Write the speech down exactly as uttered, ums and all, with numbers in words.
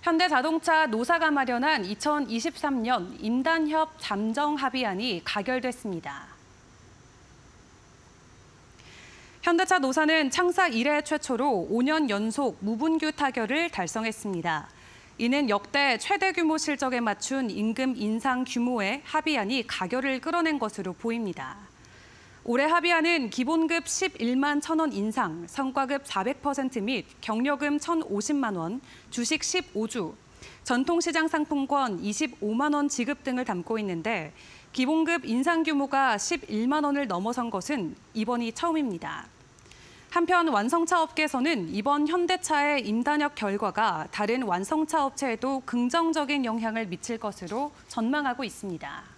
현대자동차 노사가 마련한 이천이십삼 년 임단협 잠정 합의안이 가결됐습니다. 현대차 노사는 창사 이래 최초로 오 년 연속 무분규 타결을 달성했습니다. 이는 역대 최대 규모 실적에 맞춘 임금 인상 규모의 합의안이 가결을 끌어낸 것으로 보입니다. 올해 합의안은 기본급 십일만 천 원 인상, 성과급 사백 퍼센트 및 경력금 천오십만 원, 주식 십오 주, 전통시장 상품권 이십오만 원 지급 등을 담고 있는데 기본급 인상 규모가 십일만 원을 넘어선 것은 이번이 처음입니다. 한편 완성차 업계에서는 이번 현대차의 임단협 결과가 다른 완성차 업체에도 긍정적인 영향을 미칠 것으로 전망하고 있습니다.